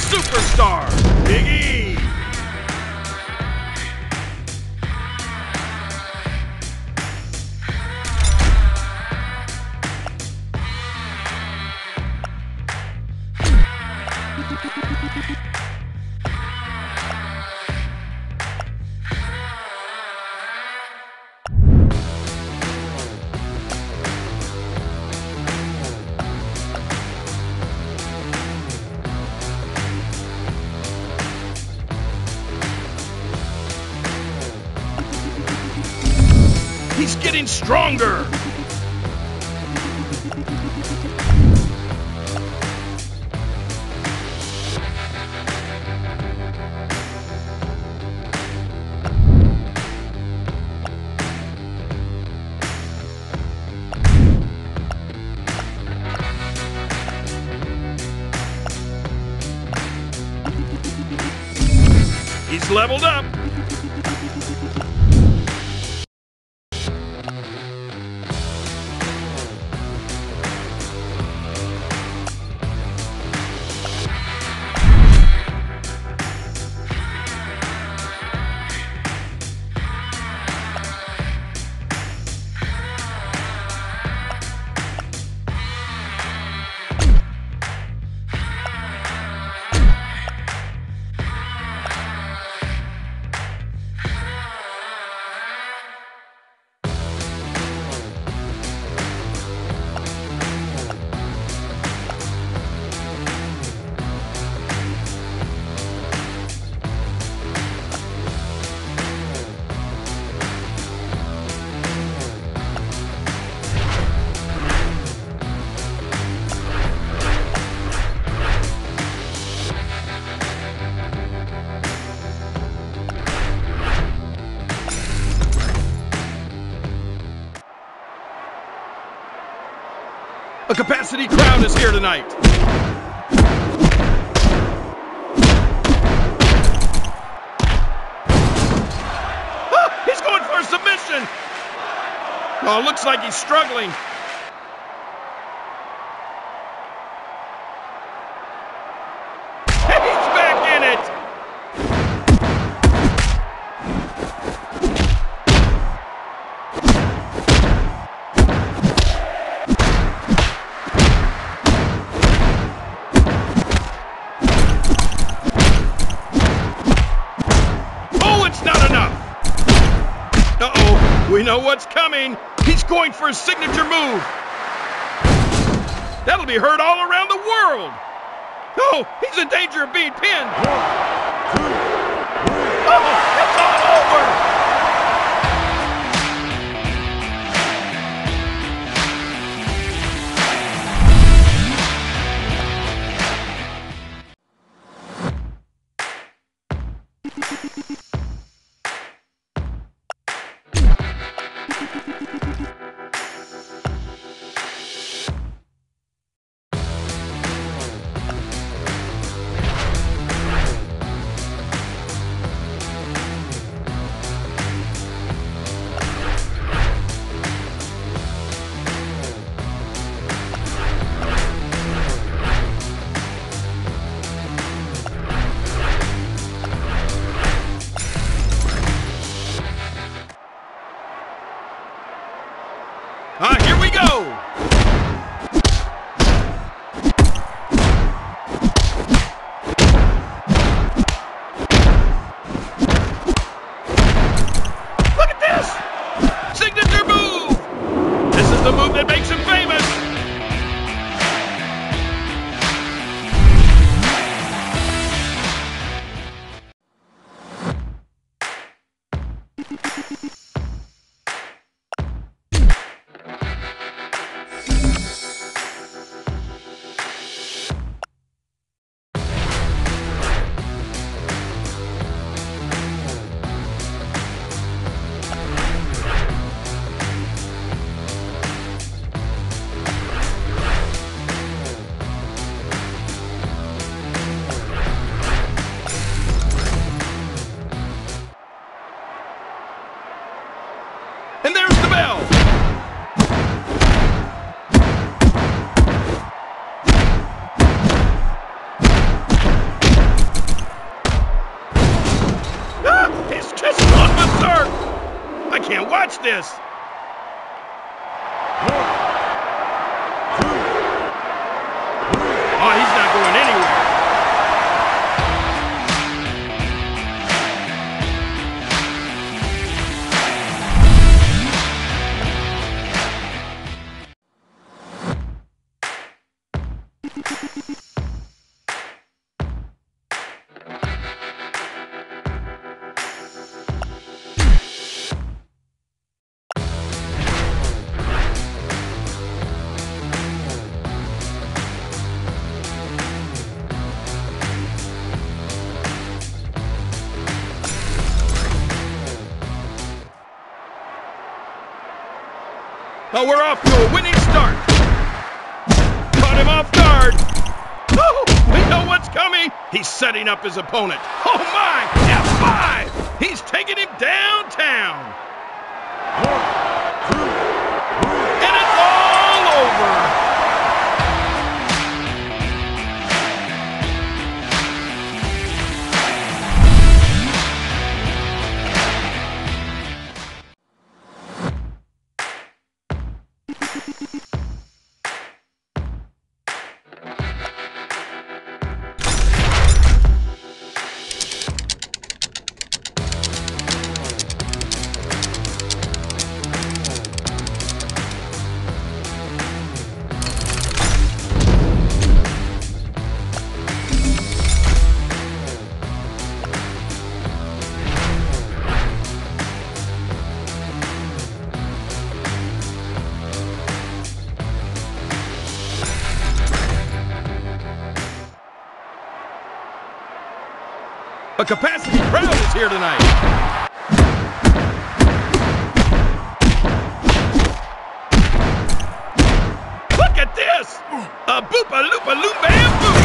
superstar, Big E. He's getting stronger. He's leveled up. A capacity crowd is here tonight. Ah, he's going for a submission. Oh, looks like he's struggling. He's back in it. We know what's coming. He's going for his signature move. That'll be heard all around the world. Oh, he's in danger of being pinned. 1, 2, 3. Oh, it's all over. can't watch this. Oh, he's not going anywhere. Oh, we're off to a winning start. Caught him off guard. Oh, we know what's coming. He's setting up his opponent. Oh, my. F5. He's taking him downtown. And it's all over. A capacity crowd is here tonight. Look at this! A boopa-loopa-loop-bam-boo!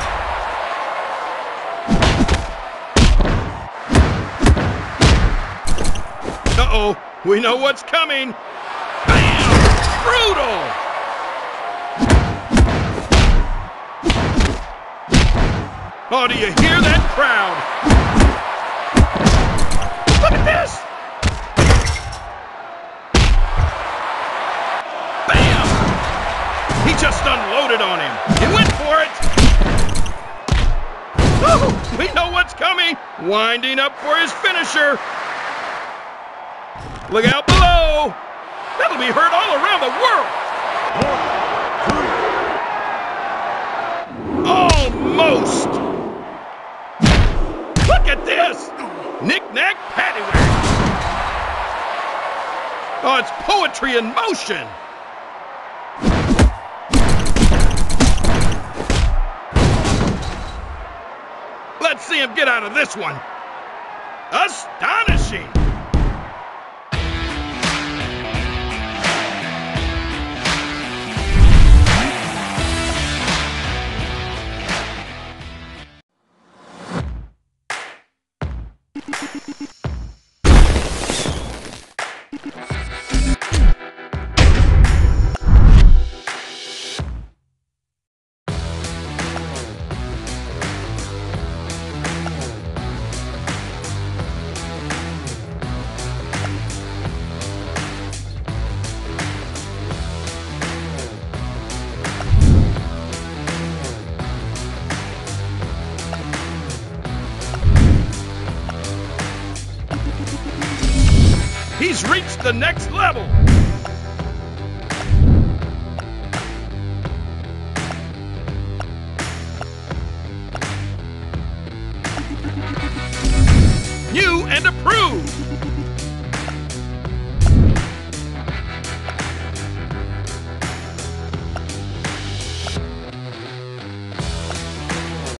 Uh-oh, we know what's coming. Bam! Brutal! Oh, do you hear that crowd? Look at this! Bam! He just unloaded on him. He went for it. Oh, we know what's coming. Winding up for his finisher. Look out below. That'll be heard all around the world. Almost. Look at this! Knick-knack, paddywhack! Oh, it's poetry in motion! Let's see him get out of this one! Astonishing! He's reached the next level. New and approved.